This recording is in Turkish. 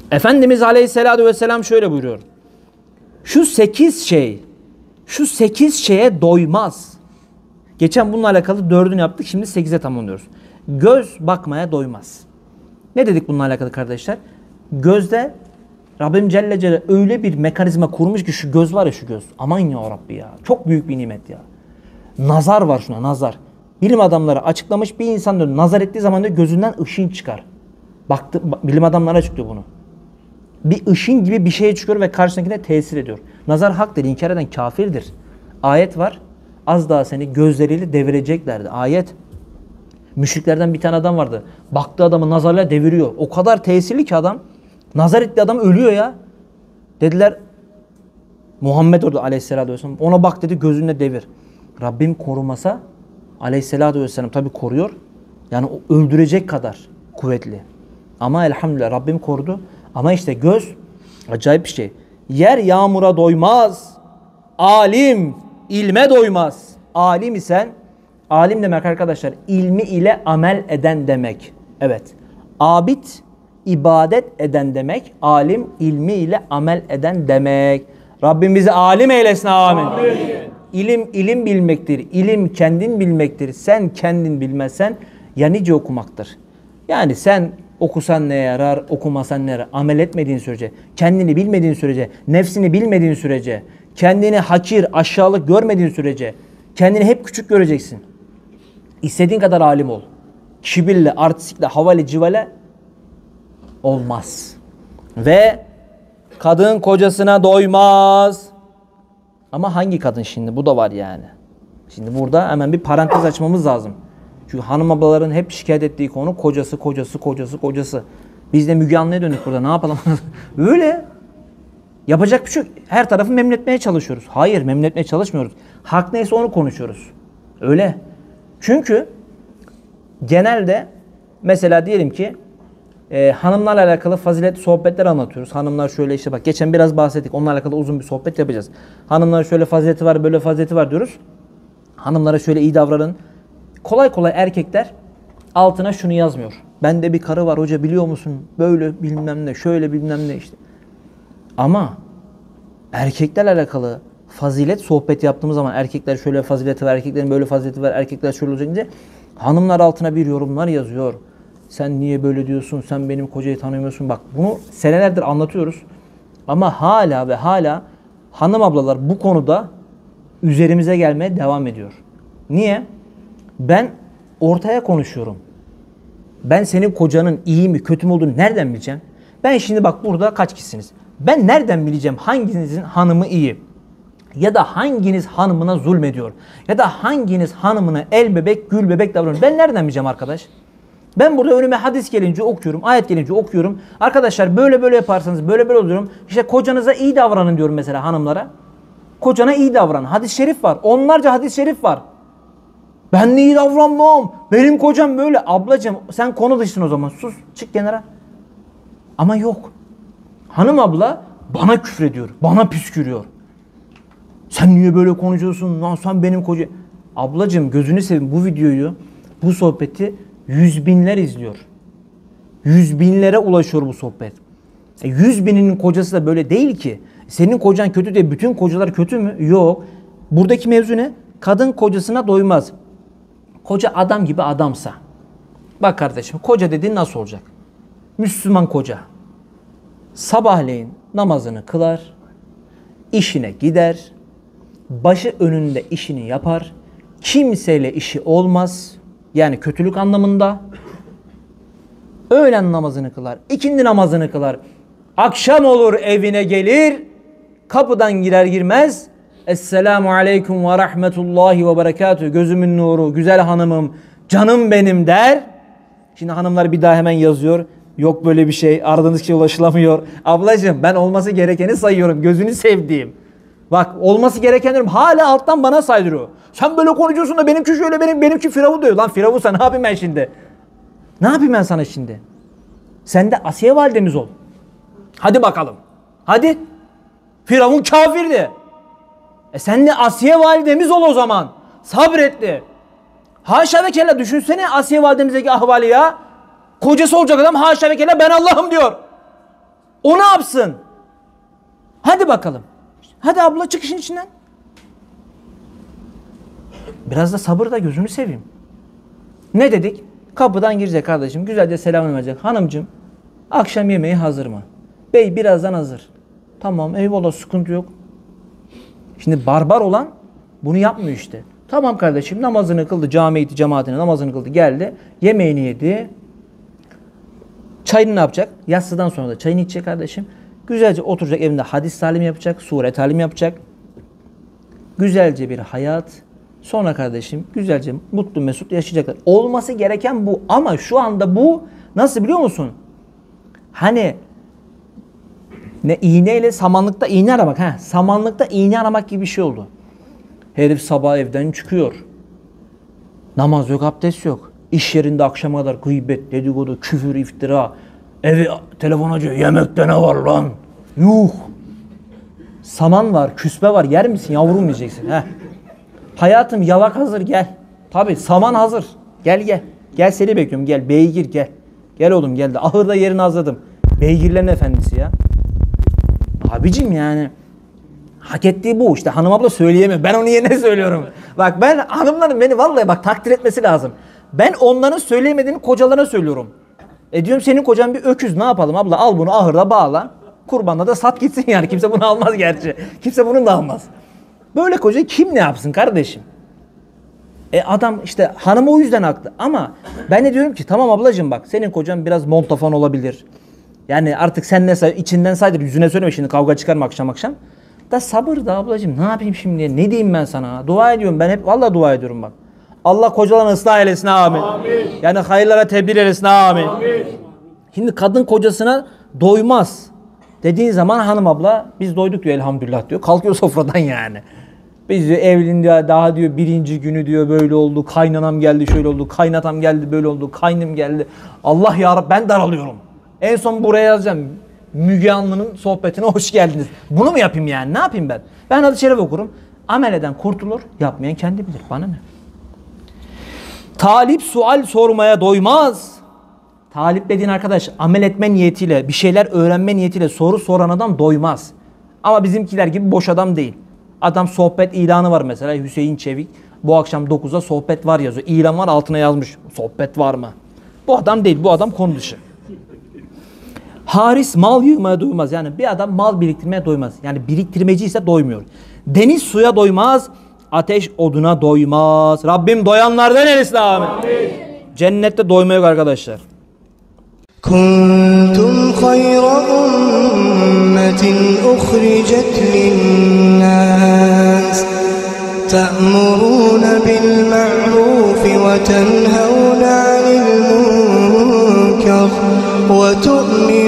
Efendimiz Aleyhisselatü Vesselam şöyle buyuruyor. Şu 8 şeye doymaz. Geçen bununla alakalı 4'ünü yaptık. Şimdi 8'e tamamlıyoruz. Göz bakmaya doymaz. Ne dedik bununla alakalı kardeşler? Gözde Rabbim Celle Celle öyle bir mekanizma kurmuş ki şu göz var ya, şu göz. Aman ya Rabbi ya. Çok büyük bir nimet ya. Nazar var şuna, nazar. Bilim adamları açıklamış, bir insan diyor, nazar ettiği zaman diyor, gözünden ışın çıkar. Bilim adamları açıklıyor bunu. Bir ışın gibi bir şeye çıkıyor ve karşısındakine tesir ediyor. Nazar haktır, inkar eden kafirdir. Ayet var. Az daha seni gözleriyle devireceklerdi. Ayet. Müşriklerden bir tane adam vardı. Baktığı adamı nazarla deviriyor. O kadar tesirli ki adam. Nazar ettiği adam ölüyor ya. Dediler Muhammed orada Aleyhisselatü Vesselam. Ona bak dedi, gözünle devir. Rabbim korumasa Aleyhisselatü Vesselam tabi koruyor. Yani o öldürecek kadar kuvvetli. Ama elhamdülillah Rabbim korudu. Ama işte göz acayip bir şey. Yer yağmura doymaz. Alim ilme doymaz. Alim isen, alim demek arkadaşlar ilmi ile amel eden demek. Evet. Abid ibadet eden demek. Alim ilmi ile amel eden demek. Rabbim bizi alim eylesin, amin. Amin. İlim bilmektir. İlim kendin bilmektir. Sen kendin bilmezsen ya nice okumaktır. Yani sen okusan ne yarar, okumasan ne yarar? Amel etmediğin sürece, kendini bilmediğin sürece, nefsini bilmediğin sürece, kendini hakir, aşağılık görmediğin sürece, kendini hep küçük göreceksin. İstediğin kadar alim ol. Kibirle, artistikle, havale, civale olmaz. Ve kadın kocasına doymaz. Ama hangi kadın şimdi? Bu da var yani. Şimdi burada hemen bir parantez açmamız lazım. Çünkü hanım ablaların hep şikayet ettiği konu kocası. Biz de Müge Anlı'ya döndük burada. Ne yapalım? Öyle. Yapacak bir şey yok. Her tarafı memnun etmeye çalışıyoruz. Hayır, memnun etmeye çalışmıyoruz. Hak neyse onu konuşuyoruz. Öyle. Çünkü genelde mesela diyelim ki hanımlarla alakalı fazilet sohbetler anlatıyoruz. Hanımlar şöyle işte bak geçen biraz bahsettik. Onlarla alakalı uzun bir sohbet yapacağız. Hanımlar şöyle fazileti var, böyle fazileti var diyoruz. Hanımlara şöyle iyi davranın. Kolay kolay erkekler altına şunu yazmıyor. Bende bir karı var hoca, biliyor musun? Böyle bilmem ne, şöyle bilmem ne işte. Ama erkeklerle alakalı fazilet sohbeti yaptığımız zaman erkekler şöyle fazileti var, erkeklerin böyle fazileti var, erkekler şöyle olacak diye hanımlar altına bir yorumlar yazıyor. Sen niye böyle diyorsun? Sen benim kocayı tanımıyorsun. Bak bunu senelerdir anlatıyoruz. Ama hala ve hala hanım ablalar bu konuda üzerimize gelmeye devam ediyor. Niye? Ben ortaya konuşuyorum. Ben senin kocanın iyi mi kötü mü olduğunu nereden bileceğim? Ben şimdi bak burada kaç kişisiniz? Ben nereden bileceğim hanginizin hanımı iyi? Ya da hanginiz hanımına zulmediyor? Ya da hanginiz hanımına el bebek gül bebek davranıyor? Ben nereden bileceğim arkadaş? Ben burada önüme hadis gelince okuyorum, ayet gelince okuyorum. Arkadaşlar böyle böyle yaparsanız böyle böyle oluyorum. İşte kocanıza iyi davranın diyorum mesela hanımlara. Kocana iyi davran. Hadis-i şerif var. Onlarca hadis-i şerif var. Ben de iyi davranmam. Benim kocam böyle. Ablacığım sen konu dışısın o zaman. Sus. Çık kenara. Ama yok. Hanım abla bana küfrediyor. Bana püskürüyor. Sen niye böyle konuşuyorsun? Lan sen benim koca... Ablacığım gözünü seveyim, bu videoyu, bu sohbeti 100 binler izliyor. 100 binlere ulaşıyor bu sohbet. 100 bininin kocası da böyle değil ki. Senin kocan kötü diye bütün kocalar kötü mü? Yok. Buradaki mevzu ne? Kadın kocasına doymaz. Koca adam gibi adamsa. Bak kardeşim, koca dediğin nasıl olacak? Müslüman koca. Sabahleyin namazını kılar, işine gider, başı önünde işini yapar, kimseyle işi olmaz, yani kötülük anlamında. Öğlen namazını kılar, ikindi namazını kılar, akşam olur evine gelir, kapıdan girer girmez, Esselamu aleyküm ve rahmetullahi ve berekatühü, gözümün nuru, güzel hanımım, canım benim der. Şimdi hanımlar bir daha hemen yazıyor. Yok böyle bir şey, aradığınız kişiye ulaşılamıyor. Ablacığım ben olması gerekeni sayıyorum, gözünü sevdiğim. Bak olması gereken diyorum, hala alttan bana saydırıyor. Sen böyle konuşuyorsun da benimki şöyle, benimki firavun diyor. Lan firavunsa ne yapayım ben şimdi? Ne yapayım ben sana şimdi? Sen de Asiye validemiz ol. Hadi bakalım. Hadi. Firavun kafirdi. Sen de Asiye validemiz ol o zaman. Sabretli. Haşa ve kella, düşünsene Asiye validemizdeki ahvali ya. Kocası olacak adam haşa ve kella ben Allah'ım diyor. O ne yapsın? Hadi bakalım. Hadi abla çık işin içinden. Biraz da sabır da gözünü seveyim. Ne dedik? Kapıdan girecek kardeşim. Güzelce selamını verecek. Hanımcığım akşam yemeği hazır mı? Bey birazdan hazır. Tamam eyvallah sıkıntı yok. Şimdi barbar olan bunu yapmıyor işte. Tamam kardeşim namazını kıldı. Camiye gitti cemaatine namazını kıldı. Geldi. Yemeğini yedi. Çayını ne yapacak? Yatsıdan sonra da çayını içecek kardeşim. Güzelce oturacak evinde hadis talimi yapacak. Sure talimi yapacak. Güzelce bir hayat. Sonra kardeşim güzelce mutlu mesut yaşayacaklar. Olması gereken bu. Ama şu anda bu nasıl biliyor musun? Hani ne iğneyle samanlıkta iğne aramak. Samanlıkta iğne aramak gibi bir şey oldu. Herif sabah evden çıkıyor. Namaz yok, abdest yok. İş yerinde akşama kadar gıybet, dedikodu, küfür, iftira. Evi telefon açıyor. Yemekte ne var lan? Yuh. Saman var, küspe var. Yer misin yavrum diyeceksin. Hayatım yalak hazır gel. Tabii saman hazır. Gel gel. Gel seni bekliyorum gel. Beygir gel. Gel oğlum gel de. Ahırda yerini hazırladım. Beygirlerin efendisi ya. Abicim yani. Hak ettiği bu. İşte hanım abla söyleyemiyor. Ben onun yerine söylüyorum. Bak ben hanımların beni vallahi bak takdir etmesi lazım. Ben onların söyleyemediğini kocalarına söylüyorum. Diyorum senin kocan bir öküz ne yapalım abla al bunu ahırda bağla. Kurbanla da sat gitsin yani. Kimse bunu almaz gerçi. Kimse bunu da almaz. Böyle koca kim ne yapsın kardeşim? Adam işte hanım o yüzden haklı. Ama ben de diyorum ki tamam ablacığım bak senin kocan biraz montafon olabilir. Yani artık sen ne içinden saydır yüzüne söyleme şimdi kavga çıkarma akşam akşam. Da sabır da ablacığım ne yapayım şimdi ne diyeyim ben sana? Dua ediyorum ben hep vallahi dua ediyorum bak. Allah kocalarını ıslah eylesin amin. Amin. Yani hayırlara tebdil eylesin amin. Amin. Şimdi kadın kocasına doymaz. Dediğin zaman hanım abla biz doyduk diyor elhamdülillah diyor. Kalkıyor sofradan yani. Biz diyor evliliğin daha diyor birinci günü diyor böyle oldu. Kaynanam geldi şöyle oldu. Kaynatam geldi böyle oldu. Kaynım geldi. Allah ya Rabbi ben daralıyorum. En son buraya yazacağım. Müge Anlı'nın sohbetine hoş geldiniz. Bunu mu yapayım yani? Ne yapayım ben? Ben hadis-i şerif okurum. Amel eden kurtulur. Yapmayan kendi bilir. Bana ne? Talip sual sormaya doymaz. Talip dediğin arkadaş amel etme niyetiyle, bir şeyler öğrenme niyetiyle soru soran adam doymaz. Ama bizimkiler gibi boş adam değil. Adam sohbet ilanı var mesela Hüseyin Çevik. Bu akşam 9'da sohbet var yazıyor. İlan var altına yazmış. Sohbet var mı? Bu adam değil. Bu adam konu dışı. Haris mal yığmaya doymaz. Yani bir adam mal biriktirmeye doymaz. Yani biriktirmeci ise doymuyor. Deniz suya doymaz. Ateş oduna doymaz. Rabbim doyanlardan eylesin amin. Cennette doyma yok arkadaşlar. Kuntum hayra ummetin uhricet linnas ta'muruna bil ma'ruf ve tenhavuna anil munkar ve tu'minuna